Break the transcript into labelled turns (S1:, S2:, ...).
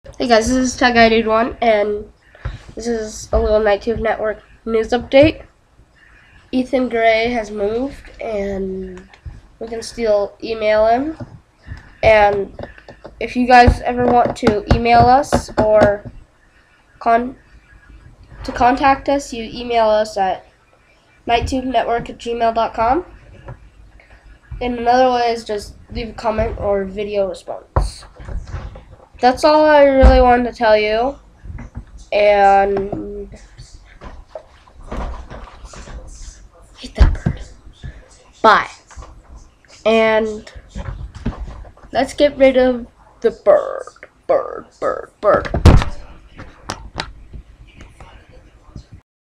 S1: Hey guys, this is Tech Guy Dude 1, and this is a little NightTube Network news update. Ethan Gray has moved, and we can still email him. And if you guys ever want to email us or contact us, you email us at nighttubenetwork@gmail.com. And another way is just leave a comment or video response. That's all I really wanted to tell you. And hit that bird. Bye. And let's get rid of the bird.